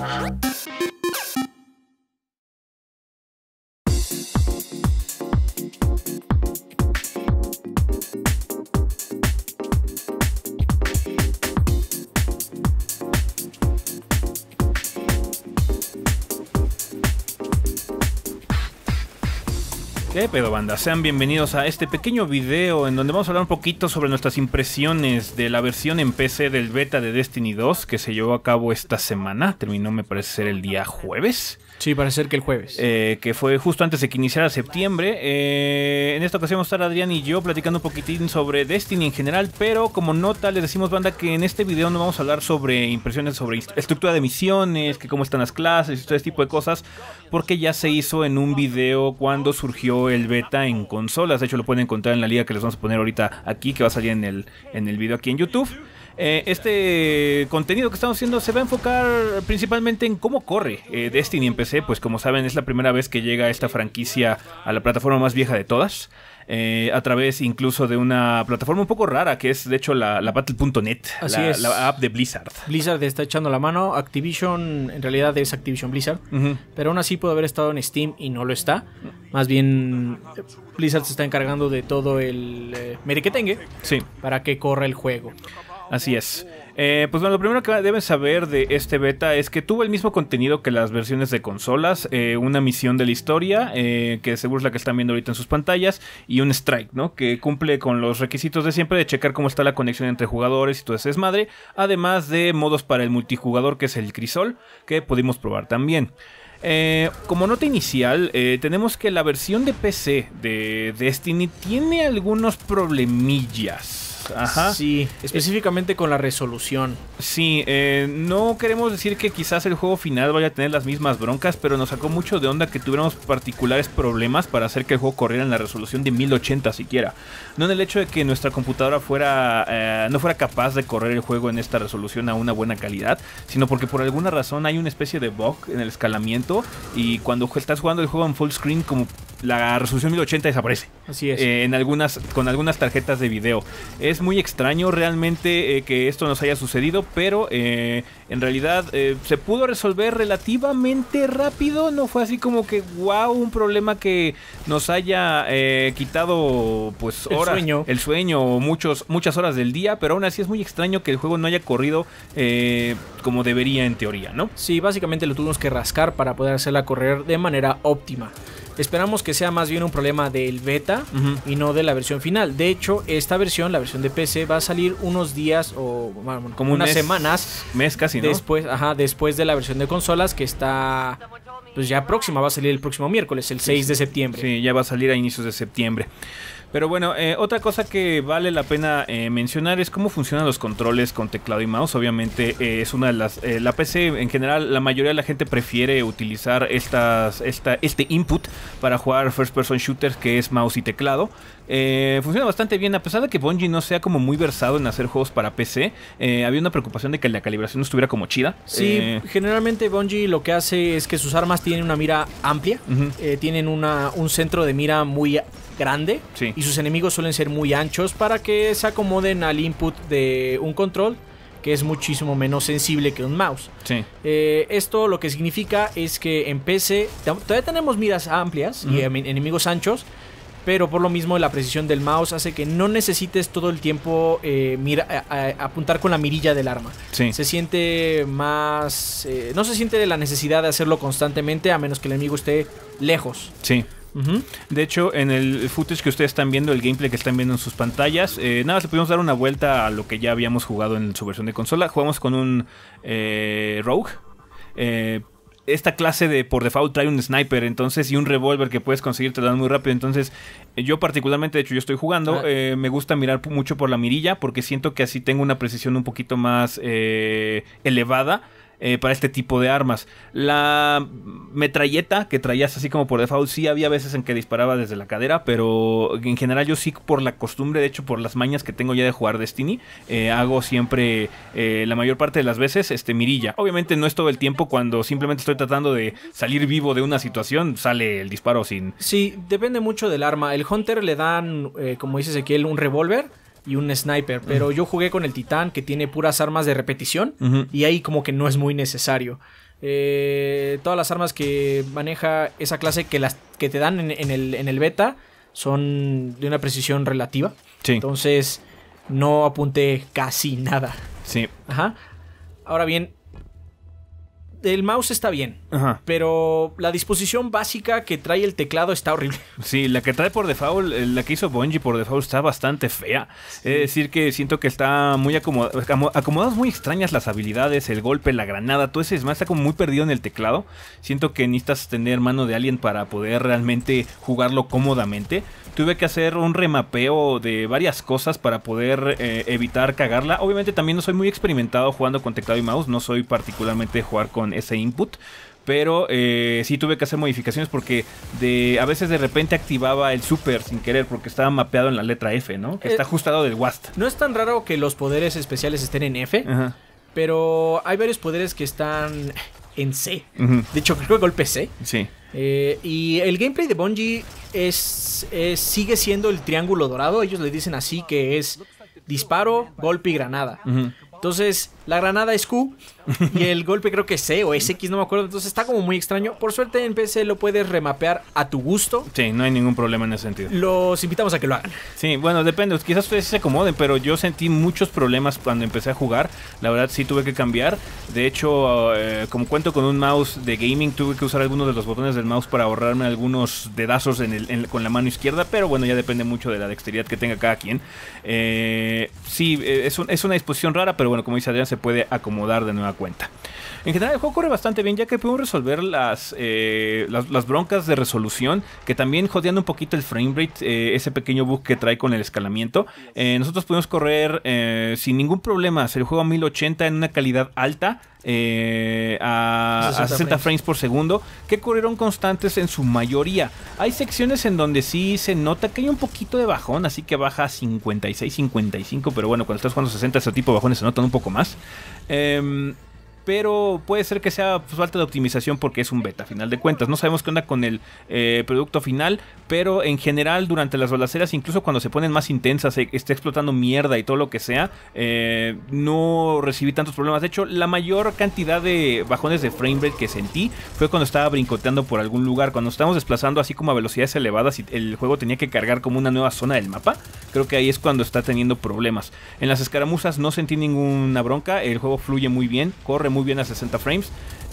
¿Qué pedo, banda? Sean bienvenidos a este pequeño video en donde vamos a hablar un poquito sobre nuestras impresiones de la versión en PC del beta de Destiny 2 que se llevó a cabo esta semana. Terminó, me parece ser el día jueves. Sí, parece ser que el jueves. Que fue justo antes de que iniciara septiembre. En esta ocasión vamos a estar Adrián y yo platicando un poquitín sobre Destiny en general, pero como nota les decimos, banda, que en este video no vamos a hablar sobre impresiones sobre estructura de misiones, que cómo están las clases y todo ese tipo de cosas, porque ya se hizo en un video cuando surgió el beta en consolas. De hecho lo pueden encontrar en la liga que les vamos a poner ahorita aquí, que va a salir en el video aquí en YouTube. Este contenido que estamos haciendo se va a enfocar principalmente en cómo corre Destiny en PC. Pues como saben, es la primera vez que llega esta franquicia a la plataforma más vieja de todas, a través incluso de una plataforma un poco rara, que es de hecho la Battle.net, la app de Blizzard. Blizzard está echando la mano. Activision en realidad es Activision Blizzard, pero aún así puede haber estado en Steam y no lo está. Más bien Blizzard se está encargando de todo el merequetengue, sí, para que corra el juego. Así es. Pues bueno, lo primero que deben saber de este beta es que tuvo el mismo contenido que las versiones de consolas. Una misión de la historia, que seguro es la que están viendo ahorita en sus pantallas, y un strike, ¿no? Que cumple con los requisitos de siempre de checar cómo está la conexión entre jugadores y todo ese desmadre. Además de modos para el multijugador, que es el Crisol, que pudimos probar también. Como nota inicial, tenemos que la versión de PC de Destiny tiene algunos problemillas. Ajá. Sí, específicamente con la resolución. Sí, no queremos decir que quizás el juego final vaya a tener las mismas broncas, pero nos sacó mucho de onda que tuviéramos particulares problemas para hacer que el juego corriera en la resolución de 1080 siquiera. No en el hecho de que nuestra computadora no fuera capaz de correr el juego en esta resolución a una buena calidad, sino porque por alguna razón hay una especie de bug en el escalamiento y cuando estás jugando el juego en full screen, como la resolución 1080 desaparece. Así es. Con algunas tarjetas de video. Es muy extraño realmente que esto nos haya sucedido, pero en realidad se pudo resolver relativamente rápido. No fue así como que wow, un problema que nos haya quitado pues horas, el sueño o muchas horas del día, pero aún así es muy extraño que el juego no haya corrido como debería en teoría, ¿no? Sí, básicamente lo tuvimos que rascar para poder hacerla correr de manera óptima. Esperamos que sea más bien un problema del beta y no de la versión final. De hecho, esta versión, la versión de PC, va a salir unos días o bueno, como unas semanas. Mes casi, ¿no? Después de la versión de consolas, que está pues ya próxima. Va a salir el próximo miércoles, el 6 de septiembre. Sí, ya va a salir a inicios de septiembre. Pero bueno, otra cosa que vale la pena mencionar es cómo funcionan los controles con teclado y mouse. Obviamente es una de las... la PC en general, la mayoría de la gente prefiere utilizar este input para jugar first person shooters, que es mouse y teclado. Funciona bastante bien, a pesar de que Bungie no sea como muy versado en hacer juegos para PC. Había una preocupación de que la calibración no estuviera como chida. Sí, generalmente Bungie lo que hace es que sus armas tienen una mira amplia, tienen un centro de mira muy grande, sí, y sus enemigos suelen ser muy anchos para que se acomoden al input de un control que es muchísimo menos sensible que un mouse. Sí. Esto lo que significa es que en PC todavía tenemos miras amplias y enemigos anchos, pero por lo mismo la precisión del mouse hace que no necesites todo el tiempo apuntar con la mirilla del arma. Sí. Se siente más... no se siente la necesidad de hacerlo constantemente a menos que el enemigo esté lejos. Sí. De hecho, en el footage que ustedes están viendo, el gameplay que están viendo en sus pantallas, nada más le pudimos dar una vuelta a lo que ya habíamos jugado en su versión de consola. Jugamos con un Rogue. Esta clase por default trae un sniper, entonces, y un revólver que puedes conseguir, te dan muy rápido. Entonces, yo particularmente, de hecho, yo estoy jugando, me gusta mirar mucho por la mirilla, porque siento que así tengo una precisión un poquito más elevada para este tipo de armas. La metralleta que traías así como por default, sí había veces en que disparaba desde la cadera, pero en general yo sí, por la costumbre, de hecho por las mañas que tengo ya de jugar Destiny, hago siempre, la mayor parte de las veces, mirilla. Obviamente no es todo el tiempo. Cuando simplemente estoy tratando de salir vivo de una situación, sale el disparo sin... Sí, depende mucho del arma. El Hunter le dan, como dice Ezequiel, un revólver y un sniper, pero yo jugué con el Titán, que tiene puras armas de repetición, y ahí como que no es muy necesario. Todas las armas que maneja esa clase que te dan en el beta son de una precisión relativa. Sí. Entonces no apunté casi nada. Sí. Ajá. Ahora bien, el mouse está bien, Ajá. pero la disposición básica que trae el teclado está horrible. Sí, la que trae por default, la que hizo Bungie por default está bastante fea. Sí. Es decir que siento que está muy acomodadas muy extrañas las habilidades, el golpe, la granada, todo ese demás está como muy perdido en el teclado. Siento que necesitas tener mano de alguien para poder realmente jugarlo cómodamente. Tuve que hacer un remapeo de varias cosas para poder evitar cagarla. Obviamente también no soy muy experimentado jugando con teclado y mouse, no soy particularmente de jugar con ese input. Pero sí tuve que hacer modificaciones porque a veces de repente activaba el super sin querer porque estaba mapeado en la letra F, ¿no? Que está ajustado del WASD. No es tan raro que los poderes especiales estén en F, Ajá. pero hay varios poderes que están en C. Uh-huh. De hecho, creo que golpe C. Sí. Y el gameplay de Bungie sigue siendo el triángulo dorado. Ellos le dicen así, que es disparo, golpe y granada. Uh-huh. Entonces, la granada es Q y el golpe creo que es C o es X, no me acuerdo. Entonces está como muy extraño. Por suerte en PC lo puedes remapear a tu gusto. Sí, no hay ningún problema en ese sentido. Los invitamos a que lo hagan. Sí, bueno, depende. Quizás ustedes se acomoden, pero yo sentí muchos problemas cuando empecé a jugar. La verdad sí tuve que cambiar. De hecho, como cuento con un mouse de gaming, tuve que usar algunos de los botones del mouse para ahorrarme algunos dedazos con la mano izquierda. Pero bueno, ya depende mucho de la dexteridad que tenga cada quien. Sí, es una disposición rara, pero bueno, como dice Adrián, se puede acomodar de nueva cuenta. En general el juego corre bastante bien, ya que pudimos resolver las broncas de resolución, que también jodeando un poquito el framerate, ese pequeño bug que trae con el escalamiento. Nosotros pudimos correr sin ningún problema el juego a 1080 en una calidad alta, a 60 frames por segundo, que corrieron constantes en su mayoría. Hay secciones en donde sí se nota que hay un poquito de bajón, así que baja a 56, 55, pero bueno, cuando estás jugando 60 ese tipo de bajones se notan un poco más. Pero puede ser que sea falta de optimización porque es un beta, a final de cuentas. No sabemos qué onda con el producto final, pero en general durante las balaceras, incluso cuando se ponen más intensas, está explotando mierda y todo lo que sea, no recibí tantos problemas. De hecho, la mayor cantidad de bajones de framerate que sentí fue cuando estaba brincoteando por algún lugar. Cuando estábamos desplazando así como a velocidades elevadas y el juego tenía que cargar como una nueva zona del mapa, creo que ahí es cuando está teniendo problemas. En las escaramuzas no sentí ninguna bronca, el juego fluye muy bien, corre muy bien a 60 frames.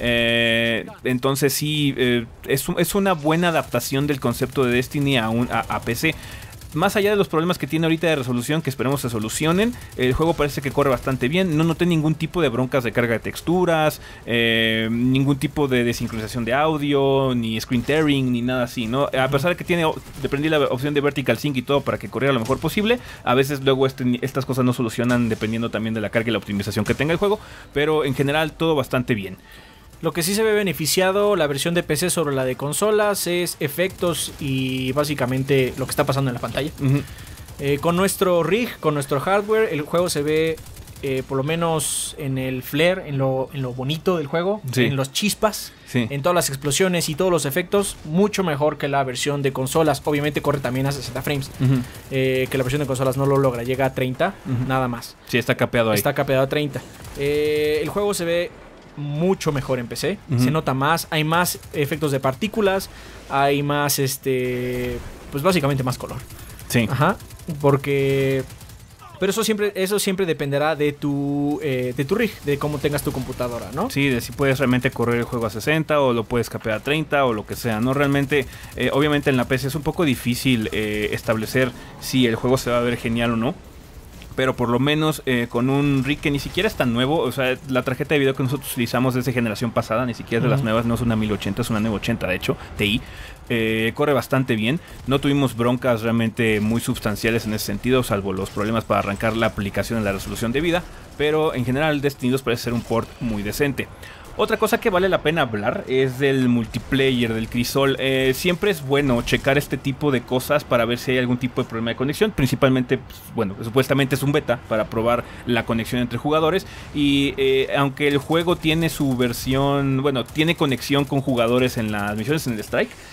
Entonces sí, es una buena adaptación del concepto de Destiny a PC. Más allá de los problemas que tiene ahorita de resolución, que esperemos se solucionen, el juego parece que corre bastante bien. No noté ningún tipo de broncas de carga de texturas, ningún tipo de desincronización de audio, ni screen tearing, ni nada así, ¿no? A pesar de que dependí la opción de vertical sync y todo para que corriera lo mejor posible, a veces luego estas cosas no solucionan dependiendo también de la carga y la optimización que tenga el juego, pero en general todo bastante bien. Lo que sí se ve beneficiado la versión de PC sobre la de consolas es efectos y básicamente lo que está pasando en la pantalla. Uh-huh. Con nuestro rig, con nuestro hardware, el juego se ve por lo menos en el flare, en lo bonito del juego, sí. En los chispas, sí. En todas las explosiones y todos los efectos, mucho mejor que la versión de consolas. Obviamente corre también a 60 frames, uh-huh. Que la versión de consolas no lo logra, llega a 30, uh-huh. Nada más. Sí, está capeado ahí. Está capeado a 30. El juego se ve mucho mejor en PC, uh-huh. Se nota más, hay más efectos de partículas, hay más pues básicamente más color. Sí. Ajá, porque pero eso siempre dependerá de tu rig, de cómo tengas tu computadora, ¿no? Sí, de si puedes realmente correr el juego a 60 o lo puedes capear a 30 o lo que sea, ¿no? Realmente, obviamente en la PC es un poco difícil establecer si el juego se va a ver genial o no. Pero por lo menos con un rig que ni siquiera es tan nuevo. O sea, la tarjeta de video que nosotros utilizamos es de generación pasada, ni siquiera es de las nuevas, no es una 1080, es una 980 de hecho, TI. Corre bastante bien. No tuvimos broncas realmente muy sustanciales en ese sentido, salvo los problemas para arrancar la aplicación en la resolución debida. Pero en general Destiny 2 parece ser un port muy decente. Otra cosa que vale la pena hablar es del multiplayer, del crisol. Siempre es bueno checar este tipo de cosas para ver si hay algún tipo de problema de conexión. Principalmente, pues, bueno, supuestamente es un beta para probar la conexión entre jugadores. Y aunque el juego tiene su versión, bueno, tiene conexión con jugadores en las misiones en el Strike,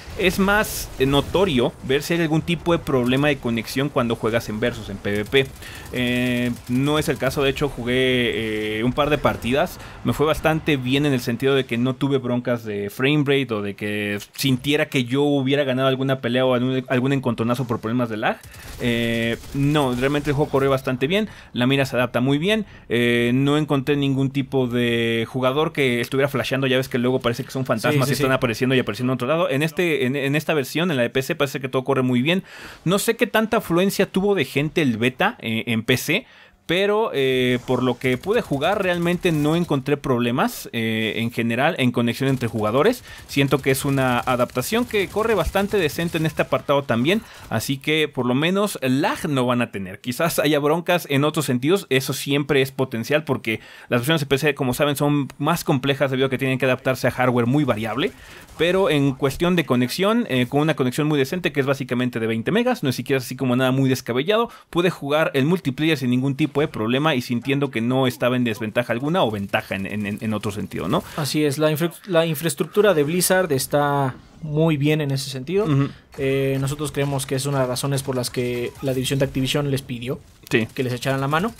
es más notorio ver si hay algún tipo de problema de conexión cuando juegas en versus, en PvP. No es el caso, de hecho jugué un par de partidas, me fue bastante bien en el sentido de que no tuve broncas de frame rate o de que sintiera que yo hubiera ganado alguna pelea o algún encontronazo por problemas de lag. No, realmente el juego corrió bastante bien, la mira se adapta muy bien, no encontré ningún tipo de jugador que estuviera flasheando, ya ves que luego parece que son fantasmas y están apareciendo y apareciendo en otro lado. En esta versión, en la de PC, parece que todo corre muy bien. No sé qué tanta afluencia tuvo de gente el beta en PC, pero por lo que pude jugar realmente no encontré problemas en general en conexión entre jugadores. Siento que es una adaptación que corre bastante decente en este apartado también, así que por lo menos lag no van a tener. Quizás haya broncas en otros sentidos, eso siempre es potencial porque las versiones de PC, como saben, son más complejas debido a que tienen que adaptarse a hardware muy variable, pero en cuestión de conexión, con una conexión muy decente que es básicamente de 20 megas, no es siquiera así como nada muy descabellado, pude jugar el multiplayer sin ningún tipo de problema y sintiendo que no estaba en desventaja alguna o ventaja en otro sentido, ¿no? Así es, la infraestructura de Blizzard está muy bien en ese sentido. Nosotros creemos que es una de las razones por las que la división de Activision les pidió que les echaran la mano.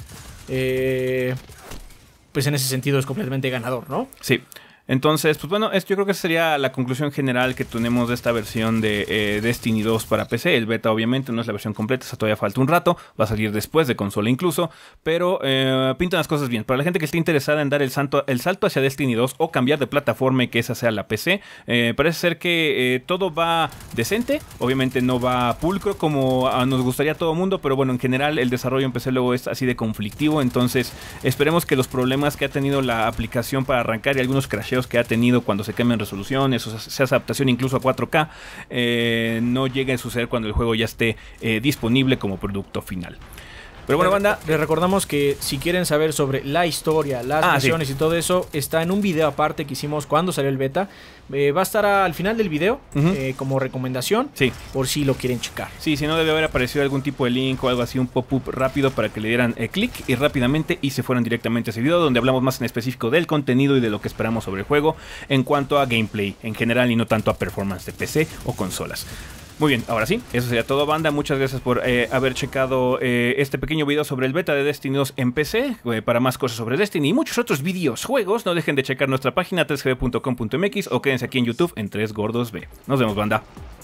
Pues en ese sentido es completamente ganador, ¿no? Sí. Entonces, pues bueno, yo creo que sería la conclusión general que tenemos de esta versión de Destiny 2 para PC. El beta obviamente no es la versión completa, o sea, todavía falta un rato, va a salir después de consola incluso, pero pintan las cosas bien. Para la gente que esté interesada en dar el salto hacia Destiny 2 o cambiar de plataforma y que esa sea la PC, parece ser que todo va decente, obviamente no va pulcro como nos gustaría a todo mundo, pero bueno, en general el desarrollo en PC luego es así de conflictivo, entonces esperemos que los problemas que ha tenido la aplicación para arrancar y algunos crasheos que ha tenido cuando se cambian resoluciones o se hace adaptación incluso a 4K no llegue a suceder cuando el juego ya esté disponible como producto final. Pero bueno, banda, les recordamos que si quieren saber sobre la historia, las misiones y todo eso, está en un video aparte que hicimos cuando salió el beta. Va a estar al final del video como recomendación, por si lo quieren checar. Sí, si no debe haber aparecido algún tipo de link o algo así, un pop-up rápido para que le dieran clic y rápidamente y se fueran directamente a ese video donde hablamos más en específico del contenido y de lo que esperamos sobre el juego en cuanto a gameplay en general y no tanto a performance de PC o consolas. Muy bien, ahora sí, eso sería todo, banda. Muchas gracias por haber checado este pequeño video sobre el beta de Destiny 2 en PC. Para más cosas sobre Destiny y muchos otros videojuegos, no dejen de checar nuestra página 3gb.com.mx o quédense aquí en YouTube en 3 Gordos B. Nos vemos, banda.